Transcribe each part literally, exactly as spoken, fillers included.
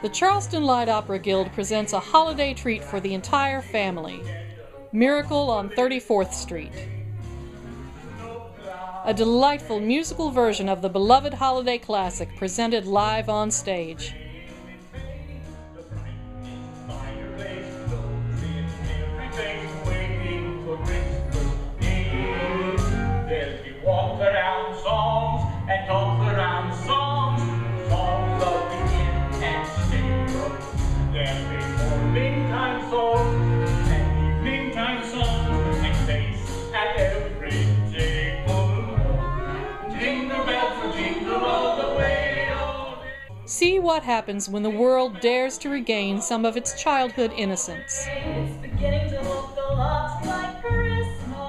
The Charleston Light Opera Guild presents a holiday treat for the entire family. Miracle on thirty-fourth Street. A delightful musical version of the beloved holiday classic presented live on stage. See what happens when the world dares to regain some of its childhood innocence. It's beginning to look a lot like Christmas.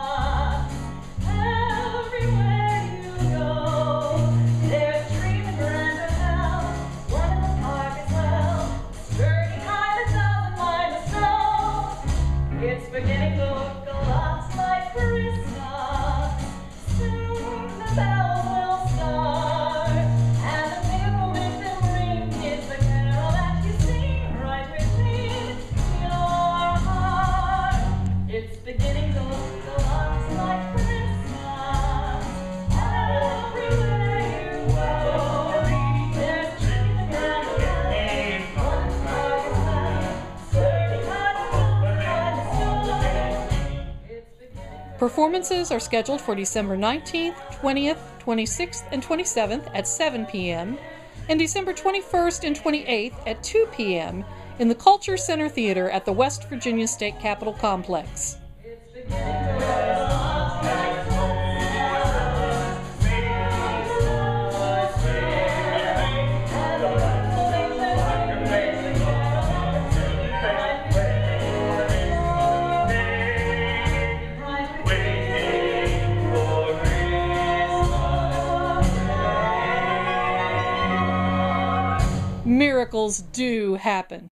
Everywhere you go, there's a tree in veranda now, one in the park as well. Sturdy kind that doesn't mind the snow. It's beginning to look a lot like Christmas. Soon the bells will start, and the people make them ring. It's the carol that you sing right within your heart. It's beginning to look a lot like Christmas. Everywhere you go, there's trees and candles, one park as well. Sturdy kind of snow. It's beginning. Performances are scheduled for December nineteenth, twentieth, twenty-sixth, and twenty-seventh at seven p m and December twenty-first and twenty-eighth at two p m in the Culture Center Theater at the West Virginia State Capitol Complex. It's beginning to look a lot like Miracles do happen.